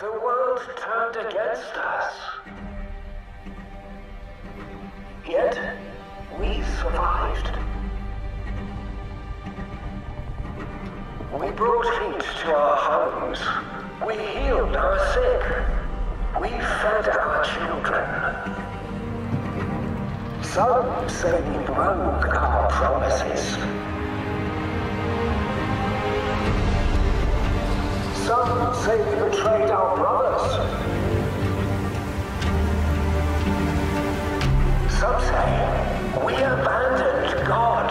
The world turned against us. Yet, we survived. We brought heat to our homes. We healed our sick. We fed our children. Some say we broke our promises. Some say we betrayed our brothers. Some say we abandoned God.